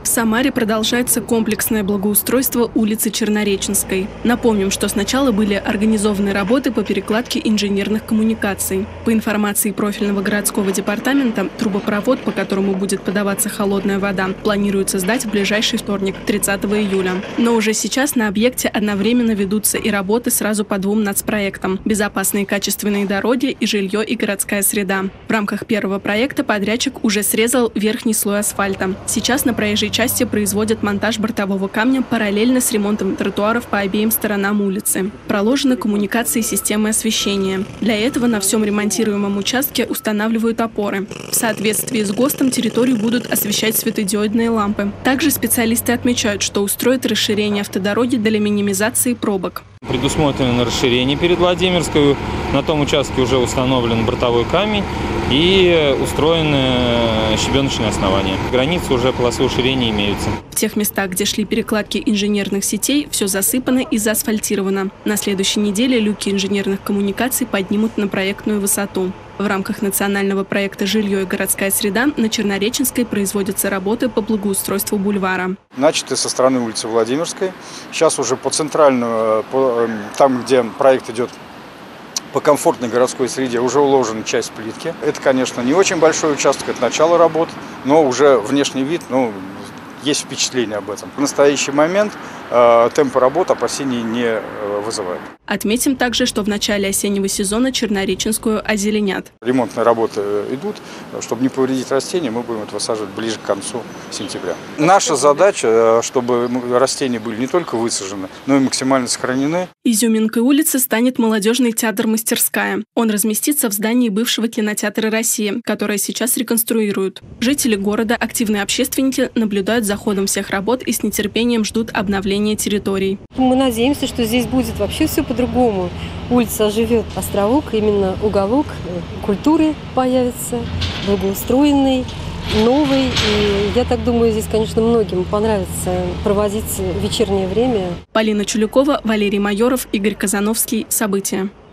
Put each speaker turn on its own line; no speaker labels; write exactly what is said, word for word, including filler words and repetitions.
В Самаре продолжается комплексное благоустройство улицы Чернореченской. Напомним, что сначала были организованы работы по перекладке инженерных коммуникаций. По информации профильного городского департамента, трубопровод, по которому будет подаваться холодная вода, планируется сдать в ближайший вторник, тридцатого июля. Но уже сейчас на объекте одновременно ведутся и работы сразу по двум нацпроектам – безопасные качественные дороги и жилье и городская среда. В рамках первого проекта подрядчик уже срезал верхний слой асфальта. Сейчас на проезжей части производят монтаж бортового камня параллельно с ремонтом тротуаров по обеим сторонам улицы. Проложены коммуникации системы освещения. Для этого на всем ремонтируемом участке устанавливают опоры. В соответствии с ГОСТом территорию будут освещать светодиодные лампы. Также специалисты отмечают, что устроят расширение автодороги для минимизации пробок.
Предусмотрено расширение перед Владимирской. На том участке уже установлен бортовой камень и устроены щебеночные основания. Границы уже полосы уширения имеются.
В тех местах, где шли перекладки инженерных сетей, все засыпано и заасфальтировано. На следующей неделе люки инженерных коммуникаций поднимут на проектную высоту. В рамках национального проекта «Жилье и городская среда» на Чернореченской производятся работы по благоустройству бульвара.
Начаты со стороны улицы Владимирской. Сейчас уже по центральному, по, там, где проект идет по комфортной городской среде, уже уложена часть плитки. Это, конечно, не очень большой участок, это начало работ, но уже внешний вид, ну, есть впечатление об этом. В настоящий момент э, темпы работ опасений не э, вызывают.
Отметим также, что в начале осеннего сезона Чернореченскую озеленят.
Ремонтные работы идут. Чтобы не повредить растения, мы будем это высаживать ближе к концу сентября. Наша задача, чтобы растения были не только высажены, но и максимально сохранены.
Изюминкой улицы станет молодежный театр-мастерская. Он разместится в здании бывшего кинотеатра «Россия», которое сейчас реконструируют. Жители города, активные общественники наблюдают за ходом всех работ и с нетерпением ждут обновления территорий.
Мы надеемся, что здесь будет вообще все по-другому. Улица оживет, островок, именно уголок культуры появится, благоустроенный, новый. И я так думаю, здесь, конечно, многим понравится проводить вечернее время.
Полина Чулюкова, Валерий Майоров, Игорь Казановский. События.